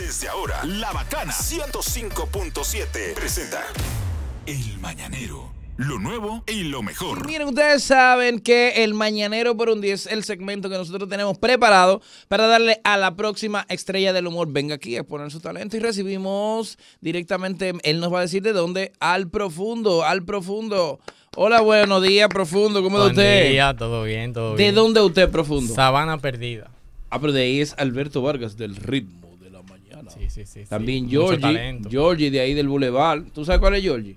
Desde ahora, La Bacana 105.7 presenta El Mañanero. Lo nuevo y lo mejor. Miren, ustedes saben que el Mañanero por un 10 es el segmento que nosotros tenemos preparado para darle a la próxima estrella del humor. Venga aquí a exponer su talento y recibimos directamente, él nos va a decir de dónde, Al Profundo. Hola, buenos días, Profundo, ¿cómo está usted? Buen día, todo bien, todo bien. ¿De dónde es usted, Profundo? Sabana Perdida. Ah, pero de ahí es Alberto Vargas, del ritmo de la mañana. Sí. También Mucho talento. Georgie de ahí del Boulevard. ¿Tú sabes cuál es Georgie?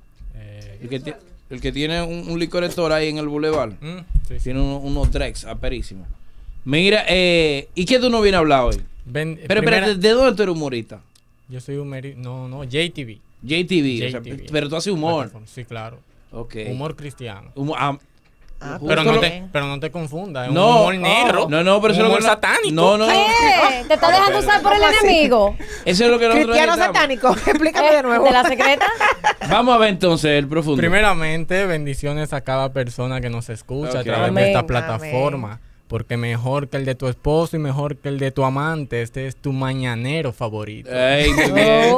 El que tiene un licor store ahí en el Boulevard. Sí. Tiene unos Drex aperísimos. Mira, ¿y qué tú no vienes a hablar hoy? Pero espérate, ¿de dónde tú eres humorista? Yo soy humorista. No, JTV. JTV. O sea, pero tú haces humor. Sí, claro. Okay. Humor cristiano. Pero no te confundas, es no, un humor negro. No, pero eso un es humor lo que satánico. No. ¿Te estás dejando usar por el enemigo? Eso es lo que nosotros Cristiano necesitamos. satánico, explícame de nuevo. ¿De la secreta? Vamos a ver entonces el Profundo. Primeramente, bendiciones a cada persona que nos escucha a través de esta plataforma. Porque mejor que el de tu esposo y mejor que el de tu amante, este es tu mañanero favorito. Ey, muy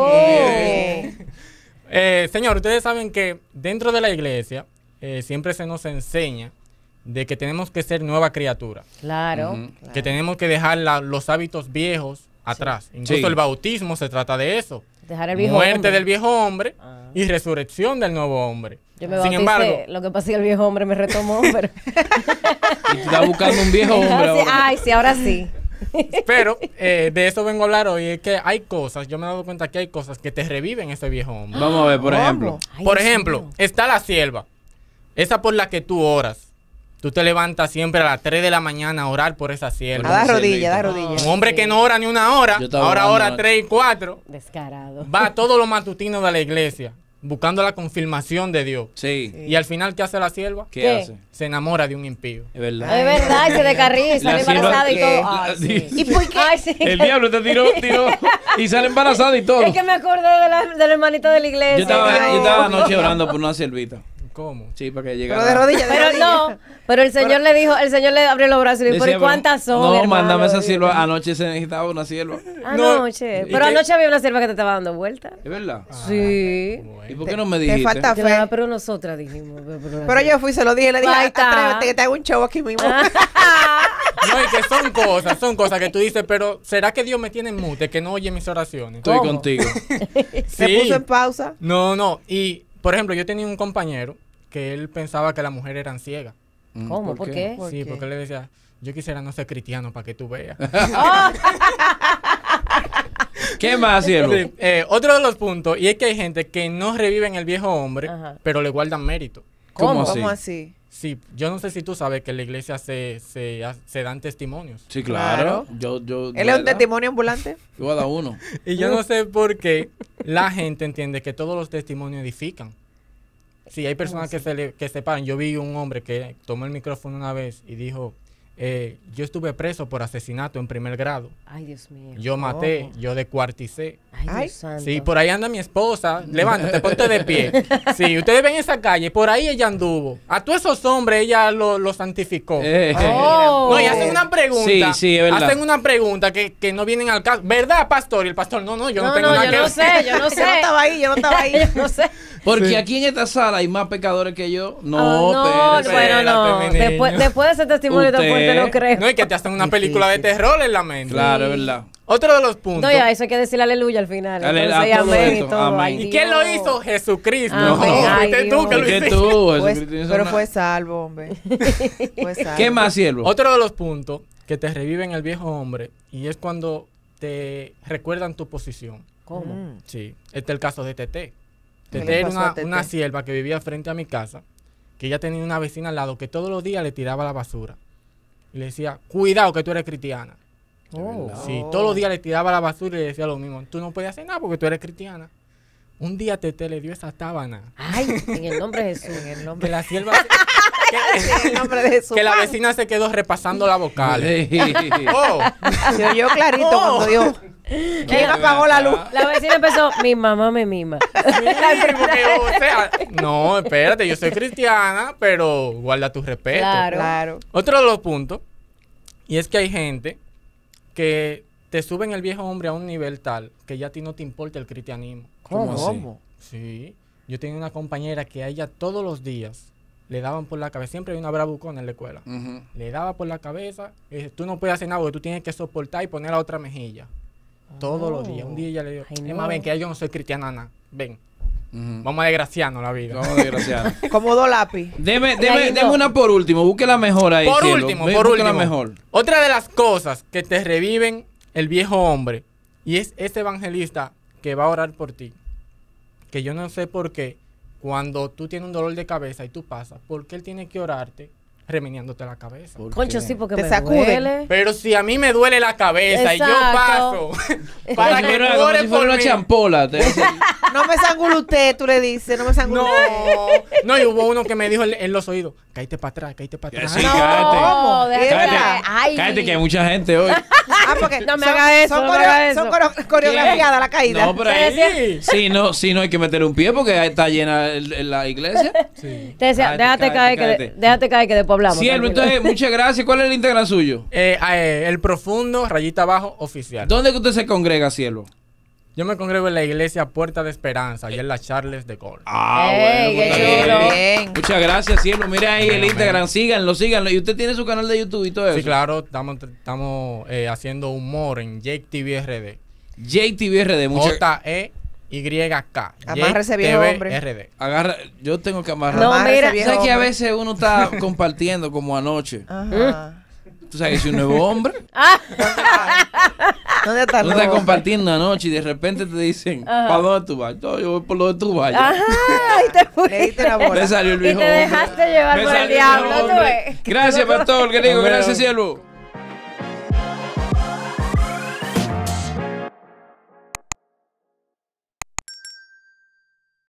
bien. Señor, ustedes saben que dentro de la iglesia siempre se nos enseña de que tenemos que ser nueva criatura. Claro. Que tenemos que dejar los hábitos viejos atrás. Incluso el bautismo se trata de eso. Dejar el viejo Muerte hombre. del viejo hombre y resurrección del nuevo hombre. Yo me Sin bauticé, embargo, lo que pasa es que el viejo hombre me retomó, pero... Y tú estás buscando un viejo hombre ahora. Ay, sí, ahora sí. pero de eso vengo a hablar hoy. Es que hay cosas, yo me he dado cuenta que hay cosas que te reviven ese viejo hombre. Vamos a ver, por ejemplo. Ay, Por Dios ejemplo, mío. está la sierva. Esa por la que tú oras. Tú te levantas siempre a las 3 de la mañana a orar por esa sierva. Da rodilla. Un hombre que no ora ni una hora, Yo estaba ahora orando ora anoche. 3 y 4. Descarado. Va a todos los matutinos de la iglesia, buscando la confirmación de Dios. Sí. Y al final, ¿qué hace la sierva? ¿Qué hace? Se enamora de un impío. Es verdad. Es verdad, y se descarría, sale La sierva- embarazada y ¿Qué? todo. Ay, sí. ¿Y por qué? Ay, sí. El diablo te tiró y sale embarazada y todo. Es que me acordé de la hermanita de la iglesia. Yo estaba anoche orando por una siervita. ¿Cómo? Sí, para que Pero llegara. de rodillas, de Pero rodillas. no, pero el Señor le dijo, el Señor le abrió los brazos y le dijo, Decía, ¿pero cuántas son, No, hermano? mándame esa sierva. Anoche se necesitaba una sierva. Anoche. ¿Y Pero qué? anoche había una sierva que te estaba dando vueltas. ¿Es verdad? Sí. ¿Y por qué no me Te dijiste? falta fe. Claro, pero nosotras dijimos. Pero yo fui, se lo dije, le dije, Ahí está. atrévete que te hago un show aquí mismo. No, y que son cosas que tú dices, pero ¿será que Dios me tiene en mute, que no oye mis oraciones? Estoy ¿Cómo? contigo. Se puso en pausa. No. Y, por ejemplo, yo tenía un compañero que él pensaba que las mujeres eran ciegas. ¿Cómo? ¿Por qué? ¿Por Sí, qué? porque él le decía, yo quisiera no ser cristiano para que tú veas. ¿Qué más, siervo? Sí, otro de los puntos, y es que hay gente que no reviven el viejo hombre, Ajá. pero le guardan mérito. ¿Cómo ¿Cómo así? así? Sí, yo no sé si tú sabes que en la iglesia se dan testimonios. Sí, claro. Claro. Yo ¿Él es un testimonio ambulante? Yo voy a dar uno. Y yo no sé por qué la gente entiende que todos los testimonios edifican. Sí, hay personas que se paran. Yo vi un hombre que tomó el micrófono una vez y dijo, yo estuve preso por asesinato en primer grado. Ay, Dios mío. Yo maté, yo descuarticé. Ay, Dios Ay. santo. Sí, por ahí anda mi esposa. Levántate, ponte de pie. Sí, ustedes ven esa calle, por ahí ella anduvo. A todos esos hombres ella lo santificó. Oh. No, y hacen una pregunta. Sí, es verdad. Hacen una pregunta que no vienen al caso. ¿Verdad, pastor? Y el pastor, no, yo no tengo nada yo que no ver. sé, yo no sé. Yo no estaba ahí, yo no estaba ahí. Yo no sé. Porque Sí. aquí en esta sala hay más pecadores que yo. No, no, espérate. bueno, no. Espérate, mi niño. Después de ese testimonio tan Usted- fuerte, no creo. No, y que te hacen una película de terror en la mente. Claro, es verdad. Otro de los puntos. No, ya, eso hay que decirle aleluya al final. Ale- Entonces, a todo amén y esto, todo. amén. Ay, ¿Y quién lo Dios. hizo? Jesucristo. Amén. No, Ay, fuiste tú Dios. que lo ¿Por qué hiciste. tú? Pues, Jesucristo hizo pero una- fue salvo, hombre. Fue salvo. ¿Qué más, siervo? Otro de los puntos que te reviven el viejo hombre y es cuando te recuerdan tu posición. ¿Cómo? Sí, este es el caso de Tete. ¿Qué Tete le era pasó a una, Tete? una sierva que vivía frente a mi casa, que ella tenía una vecina al lado que todos los días le tiraba la basura. Y le decía, cuidado que tú eres cristiana. Oh. Sí, todos los días le tiraba la basura y le decía lo mismo. Tú no puedes hacer nada porque tú eres cristiana. Un día Tete le dio esa sábana. Ay, en el nombre de Jesús. En el Que nombre, la sierva... en el nombre de Jesús. que la vecina se quedó repasando la vocal. Sí. Oh, Se oyó clarito cuando dio. ¿Quién apagó la luz? La vecina empezó, mi mamá me mima. sí, porque, o sea, no, espérate, yo soy cristiana, pero guarda tu respeto. Claro. Claro. Otro de los puntos, y es que hay gente que te suben el viejo hombre a un nivel tal que ya a ti no te importa el cristianismo. ¿Cómo así? ¿Cómo? Sí. Yo tenía una compañera que a ella todos los días le daban por la cabeza. Siempre hay una bravucona en la escuela. Ujú. Le daba por la cabeza. Y dice, tú no puedes hacer nada porque tú tienes que soportar y poner la otra mejilla. Todos los días. Un día ella le dijo, Ay, Emma, no. ven, que yo no soy cristiana, nada. Ven, Ujú. vamos a desgraciarnos la vida. Vamos, desgraciado. Como 2 lápiz. Deme Ahí no. una por último. Busque la mejor ahí. Por cielo. último, Busque la mejor. Otra de las cosas que te reviven el viejo hombre y es ese evangelista que va a orar por ti. Que yo no sé por qué, cuando tú tienes un dolor de cabeza y tú pasas, ¿por qué él tiene que orarte remeniándote la cabeza? ¿Por Concho, qué? sí, porque Te me sacuden. duele. Pero si a mí me duele la cabeza y yo Exacto. paso Como para si que fuera, tú como ores si fuera por una mí. champola. No me sangule usted, tú le dices. No me sangule No, usted. no, y hubo uno que me dijo en los oídos, cállate para atrás, cállate para atrás. Sí, No, cállate. ¿cómo? déjame Cállate, caer. Ay. cállate que hay mucha gente hoy. Ah, porque No me haga eso, no me haga eso. Son coreografiadas la caída. No, pero ahí sí, no hay que meter un pie porque ahí está llena la iglesia. Sí. Te decía, Cállate, déjate caer que después hablamos. Cielo, tranquilo. entonces, muchas gracias. ¿Cuál es el Instagram suyo? El profundo, rayita abajo, oficial. ¿Dónde que usted se congrega, Cielo? Yo me congrego en la iglesia Puerta de Esperanza, allá en la Charles de Gaulle. Ey, pues, qué está chulo. Bien. Muchas gracias, Cielo. Mira ahí el Instagram, síganlo. Y usted tiene su canal de YouTube y todo eso. Sí, claro, estamos haciendo humor en Jake TV RD. JTVRD, JEYK. Amárrese, viejo hombre. RD. Agarra, yo tengo que amarrar. No, Amárrese, mira. viejo ¿Sabes que a hombre. veces uno está compartiendo como anoche? Ajá. Tú sabes que si uno es hombre, ¿Dónde está uno está compartiendo anoche y de repente te dicen, ¿para dónde tú vas? No, yo voy por donde tú vayas. Ajá, ahí te fui. Le diste la bola. Me salió el Y viejo te hombre. dejaste llevar Me por el salió diablo, viejo tú hombre. ves. Gracias, pastor, que digo, Nos vemos. gracias, cielo.